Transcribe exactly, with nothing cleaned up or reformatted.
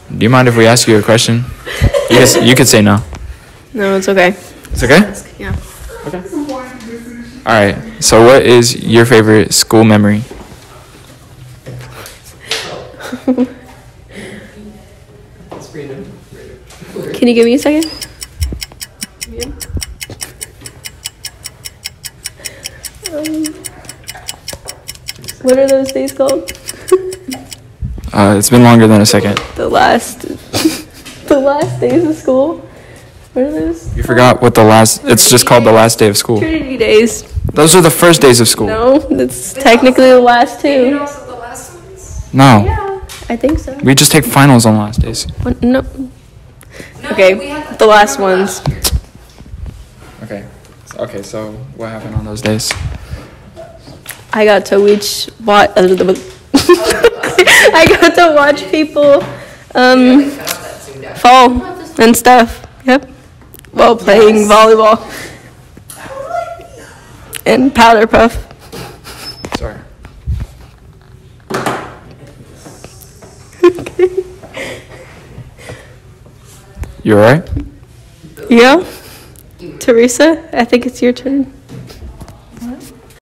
Do you mind if we ask you a question? You could, you could say no. No, it's okay. It's okay? Yeah. Okay. All right. So what is your favorite school memory? Can you give me a second? Um, what are those days called? Uh, it's been longer than a second. The last, the last days of school. What are those? You forgot what the last, it's just called the last day of school. Trinity days. Those are the first days of school. No, that's technically the last two. No. Yeah, I think so. We just take finals on last days. What? No. Okay, the last ones. Okay. Okay, so what happened on those days? I got to watch, what? I got to watch people um, fall and stuff. Yep. While playing volleyball and powder puff. Sorry. You alright? Yeah. Teresa, I think it's your turn.